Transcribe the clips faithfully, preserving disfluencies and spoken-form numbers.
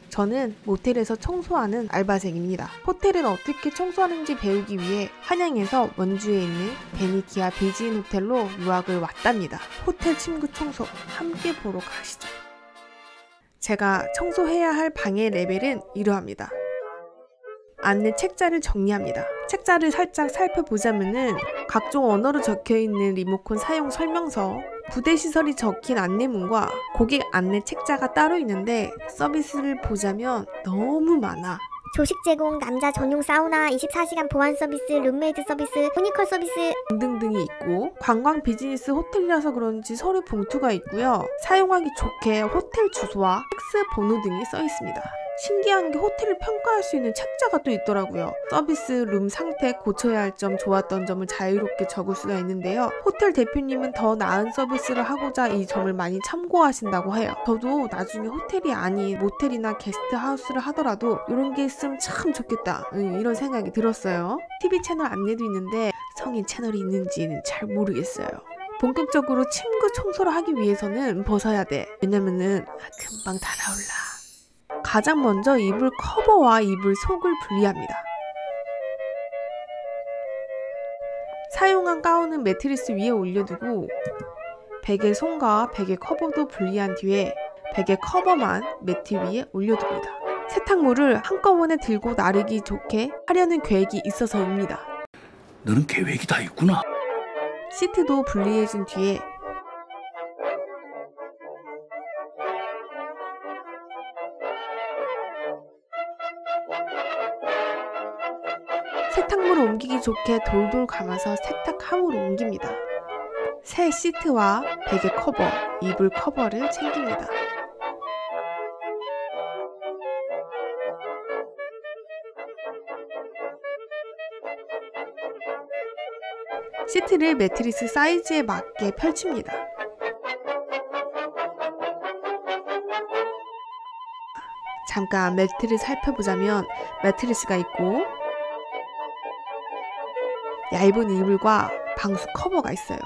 저는 모텔에서 청소하는 알바생입니다. 호텔은 어떻게 청소하는지 배우기 위해 한양에서 원주에 있는 베니티아 비지인 호텔로 유학을 왔답니다. 호텔 침구 청소 함께 보러 가시죠. 제가 청소해야 할 방의 레벨은 이러합니다. 안내 책자를 정리합니다. 책자를 살짝 살펴보자면은 각종 언어로 적혀있는 리모컨 사용 설명서, 부대시설이 적힌 안내문과 고객 안내 책자가 따로 있는데 서비스를 보자면 너무 많아. 조식 제공, 남자 전용 사우나, 이십사 시간 보안 서비스, 룸메이트 서비스, 모니컬 서비스 등등등이 있고 관광 비즈니스 호텔이라서 그런지 서류 봉투가 있고요. 사용하기 좋게 호텔 주소와 팩스 번호 등이 써 있습니다. 신기한 게 호텔을 평가할 수 있는 책자가 또 있더라고요. 서비스, 룸 상태, 고쳐야 할 점, 좋았던 점을 자유롭게 적을 수가 있는데요. 호텔 대표님은 더 나은 서비스를 하고자 이 점을 많이 참고하신다고 해요. 저도 나중에 호텔이 아닌 모텔이나 게스트하우스를 하더라도 이런 게 있으면 참 좋겠다, 응, 이런 생각이 들었어요. 티비 채널 안내도 있는데 성인 채널이 있는지는 잘 모르겠어요. 본격적으로 침구 청소를 하기 위해서는 벗어야 돼. 왜냐면은 금방 다 나올라. 가장 먼저 이불 커버와 이불 속을 분리합니다. 사용한 가운은 매트리스 위에 올려두고 베개 손과 베개 커버도 분리한 뒤에 베개 커버만 매트 위에 올려둡니다. 세탁물을 한꺼번에 들고 나르기 좋게 하려는 계획이 있어서입니다. 너는 계획이 다 있구나. 시트도 분리해준 뒤에 세탁물을 옮기기 좋게 돌돌 감아서 세탁함으로 옮깁니다. 새 시트와 베개 커버, 이불 커버를 챙깁니다. 시트를 매트리스 사이즈에 맞게 펼칩니다. 잠깐 매트를 살펴보자면 매트리스가 있고 얇은 이불과 방수 커버가 있어요.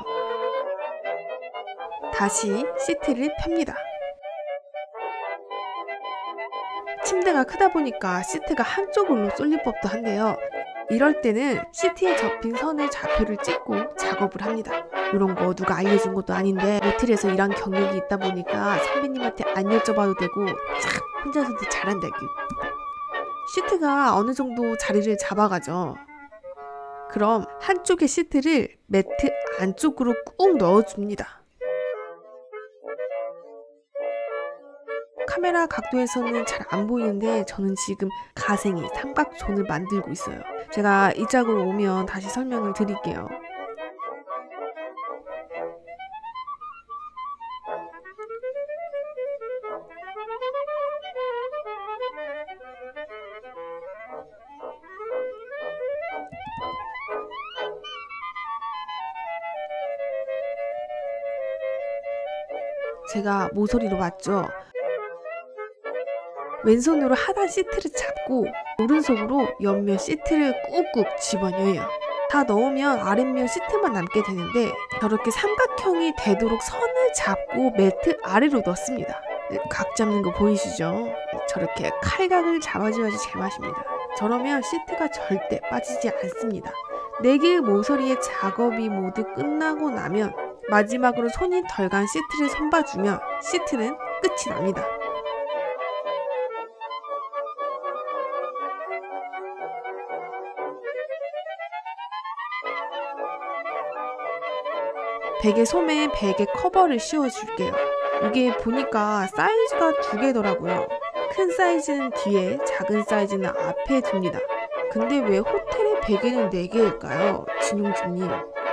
다시 시트를 펴니다. 침대가 크다 보니까 시트가 한쪽으로 쏠릴 법도 한데요. 이럴 때는 시트에 접힌 선을 좌표를 찍고 작업을 합니다. 이런 거 누가 알려준 것도 아닌데 모텔에서 일한 경력이 있다 보니까 선배님한테 안 여쭤봐도 되고 참 혼자서도 잘한다고. 시트가 어느 정도 자리를 잡아가죠. 그럼 한쪽의 시트를 매트 안쪽으로 꾹 넣어줍니다. 카메라 각도에서는 잘 안 보이는데 저는 지금 가생이 삼각존을 만들고 있어요. 제가 이 짝으로 오면 다시 설명을 드릴게요. 제가 모서리로 맞죠? 왼손으로 하단 시트를 잡고 오른손으로 옆면 시트를 꾹꾹 집어넣어요. 다 넣으면 아랫면 시트만 남게 되는데 저렇게 삼각형이 되도록 선을 잡고 매트 아래로 넣습니다. 각 잡는 거 보이시죠? 저렇게 칼각을 잡아줘야지 제맛입니다. 저러면 시트가 절대 빠지지 않습니다. 네 개의 모서리의 작업이 모두 끝나고 나면 마지막으로 손이 덜 간 시트를 손봐주면 시트는 끝이 납니다. 베개 솜에 베개 커버를 씌워줄게요. 이게 보니까 사이즈가 두 개더라고요. 큰 사이즈는 뒤에, 작은 사이즈는 앞에 둡니다. 근데 왜 호텔의 베개는 네 개일까요? 진용진님.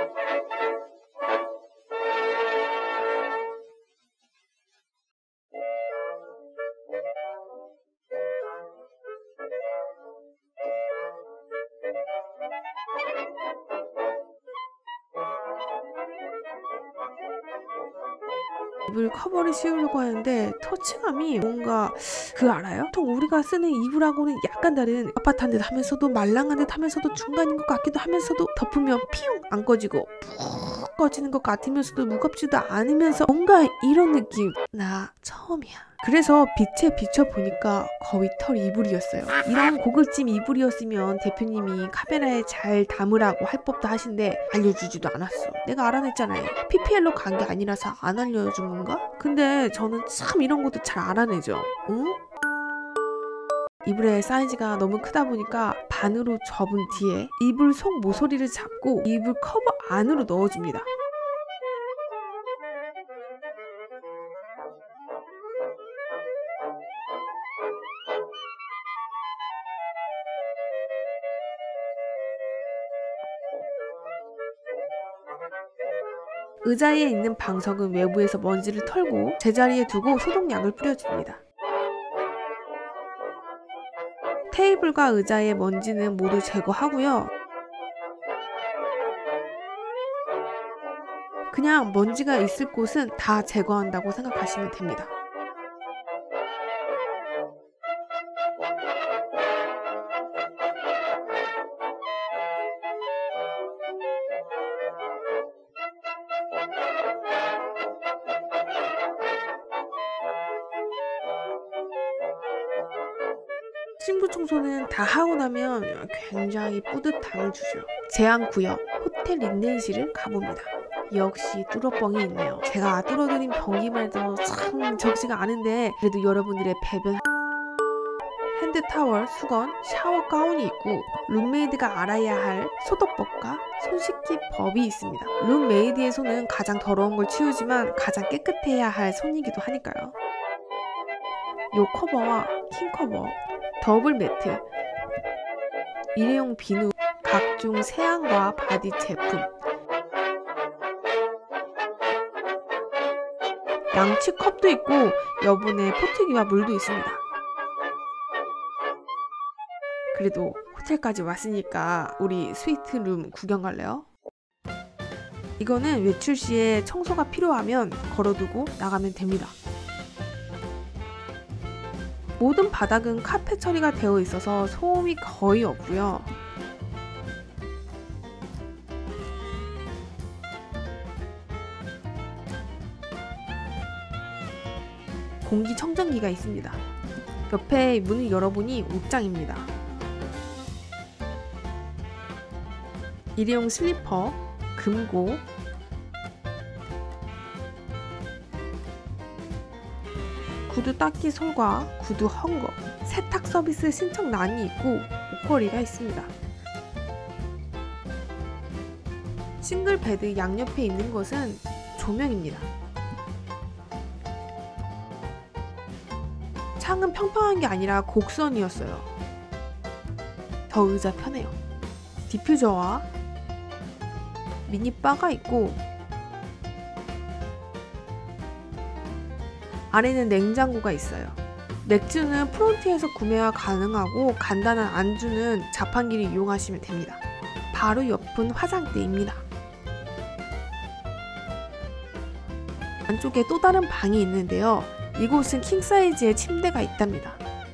이불 커버를 씌우려고 하는데 터치감이 뭔가 그 알아요? 보통 우리가 쓰는 이불하고는 약간 다른 아파트한 듯 하면서도 말랑한 듯 하면서도 중간인 것 같기도 하면서도 덮으면 피웅 안 꺼지고 푹 꺼지는 것 같으면서도 무겁지도 않으면서 뭔가 이런 느낌 나 처음이야. 그래서 빛에 비춰보니까 거의 털 이불이었어요. 이런 고급진 이불이었으면 대표님이 카메라에 잘 담으라고 할 법도 하신데 알려주지도 않았어. 내가 알아냈잖아요. 피피엘로 간 게 아니라서 안 알려준 건가? 근데 저는 참 이런 것도 잘 알아내죠. 응? 이불의 사이즈가 너무 크다 보니까 반으로 접은 뒤에 이불 속 모서리를 잡고 이불 커버 안으로 넣어줍니다. 의자에 있는 방석은 외부에서 먼지를 털고 제자리에 두고 소독약을 뿌려줍니다. 테이블과 의자의 먼지는 모두 제거하고요. 그냥 먼지가 있을 곳은 다 제거한다고 생각하시면 됩니다. 신부 청소는 다 하고 나면 굉장히 뿌듯함을 주죠. 제한구역 호텔 린넨실을 가봅니다. 역시 뚫어뻥이 있네요. 제가 뚫어드린 변기만 해도 참 적지가 않은데 그래도 여러분들의 배변 핸드타월, 수건, 샤워 가운이 있고 룸메이드가 알아야 할 소독법과 손씻기 법이 있습니다. 룸메이드의 손은 가장 더러운 걸 치우지만 가장 깨끗해야 할 손이기도 하니까요. 요 커버와 킹커버, 더블 매트, 일회용 비누, 각종 세안과 바디 제품, 양치 컵도 있고 여분의 포트기와 물도 있습니다. 그래도 호텔까지 왔으니까 우리 스위트룸 구경 갈래요? 이거는 외출 시에 청소가 필요하면 걸어두고 나가면 됩니다. 모든 바닥은 카펫 처리가 되어 있어서 소음이 거의 없고요. 공기청정기가 있습니다. 옆에 문을 열어보니 옷장입니다. 일회용 슬리퍼, 금고, 구두 닦기 솔과 구두 헝거, 세탁 서비스 신청란이 있고 옷걸이가 있습니다. 싱글 베드 양옆에 있는 것은 조명입니다. 창은 평평한 게 아니라 곡선이었어요. 더 의자 편해요. 디퓨저와 미니바가 있고 아래는 냉장고가 있어요. 맥주는 프론트에서 구매가 가능하고 간단한 안주는 자판기를 이용하시면 됩니다. 바로 옆은 화장대입니다. 안쪽에 또 다른 방이 있는데요. 이곳은 킹사이즈의 침대가 있답니다.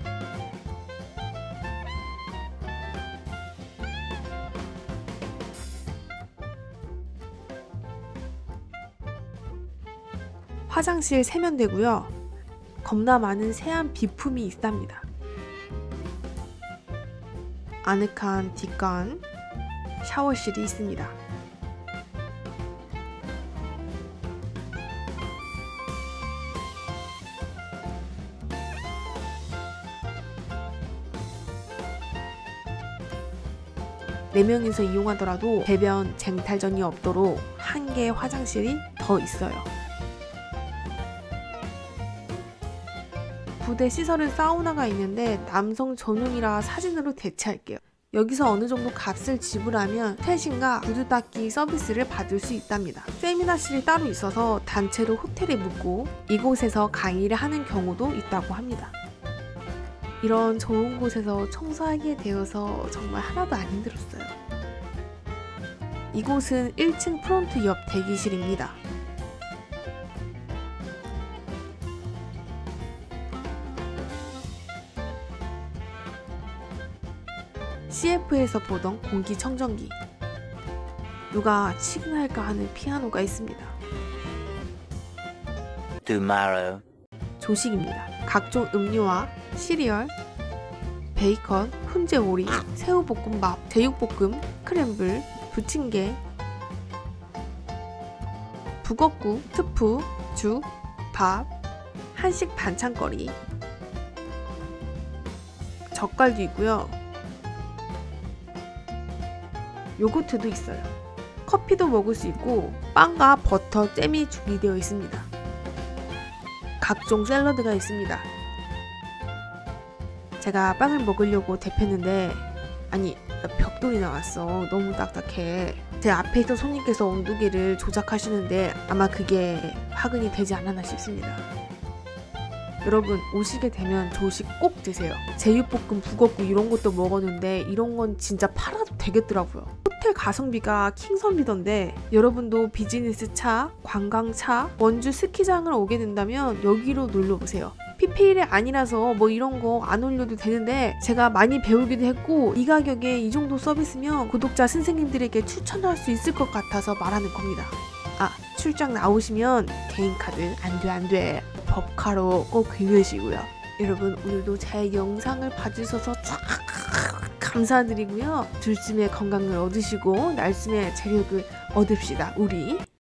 화장실 세면대고요. 겁나 많은 세안 비품이 있답니다. 아늑한 뒷간 샤워실이 있습니다. 네 명이서 이용하더라도 배변 쟁탈전이 없도록 한 개의 화장실이 더 있어요. 부대 시설은 사우나가 있는데 남성 전용이라 사진으로 대체할게요. 여기서 어느 정도 값을 지불하면 퇴신과 구두 닦기 서비스를 받을 수 있답니다. 세미나실이 따로 있어서 단체로 호텔에 묵고 이곳에서 강의를 하는 경우도 있다고 합니다. 이런 좋은 곳에서 청소하게 되어서 정말 하나도 안 힘들었어요. 이곳은 일 층 프론트 옆 대기실입니다. 씨에프에서 보던 공기청정기, 누가 치긴 할까 하는 피아노가 있습니다. Tomorrow. 조식입니다. 각종 음료와 시리얼, 베이컨, 훈제 오리, 새우볶음밥, 제육볶음, 크렘블, 부침개, 북엇국, 스프, 죽, 밥, 한식 반찬거리, 젓갈도 있고요. 요거트도 있어요. 커피도 먹을 수 있고 빵과 버터, 잼이 준비되어 있습니다. 각종 샐러드가 있습니다. 제가 빵을 먹으려고 데폈는데 아니 벽돌이 나왔어. 너무 딱딱해. 제 앞에 있던 손님께서 온도계를 조작하시는데 아마 그게 화근이 되지 않았나 싶습니다. 여러분 오시게 되면 조식 꼭 드세요. 제육볶음, 북엇국 이런 것도 먹었는데 이런 건 진짜 팔아도 되겠더라고요. 호텔 가성비가 킹선비던데 여러분도 비즈니스 차, 관광차, 원주 스키장을 오게 된다면 여기로 놀러오세요. 피피일이 아니라서 뭐 이런 거 안 올려도 되는데 제가 많이 배우기도 했고 이 가격에 이 정도 서비스면 구독자 선생님들에게 추천할 수 있을 것 같아서 말하는 겁니다. 아, 출장 나오시면 개인카드 안돼 안돼 법카로 꼭 긁으시고요. 여러분 오늘도 제 영상을 봐주셔서 참 감사드리고요. 둘쯤의 건강을 얻으시고 날숨의 체력을 얻읍시다. 우리